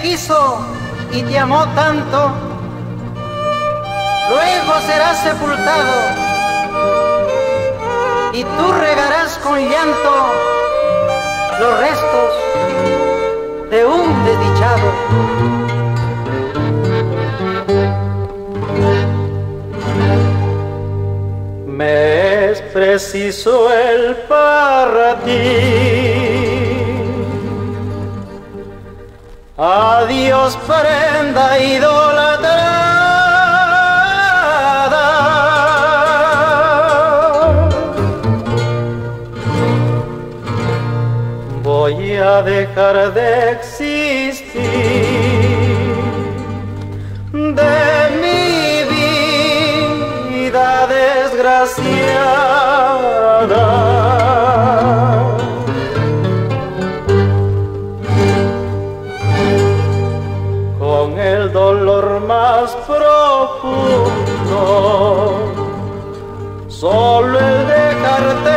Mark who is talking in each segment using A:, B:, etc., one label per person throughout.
A: quiso y te amó tanto, luego serás sepultado y tú regarás con llanto los restos de un desdichado. Me es preciso el para ti. Adiós, prenda idolatrada. Voy a dejar de existir. De mi vida desgraciada. Con el dolor más profundo, solo el dejarte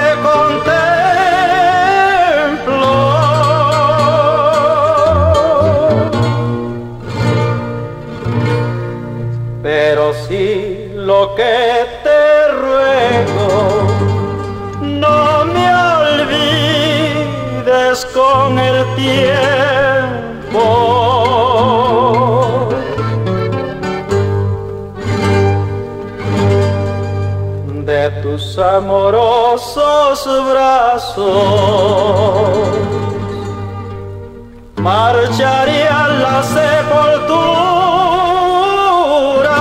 A: contemplo. Pero sí lo que te ruego, no me olvides con el tiempo. De tus amorosos brazos marcharé a la sepultura,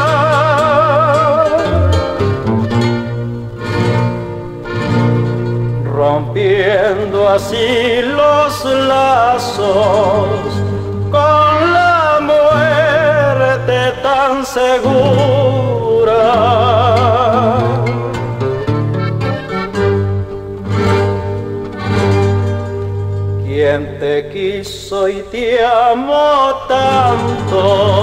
A: rompiendo así los lazos con la muerte tan segura. Quien te quiso y te amó tanto,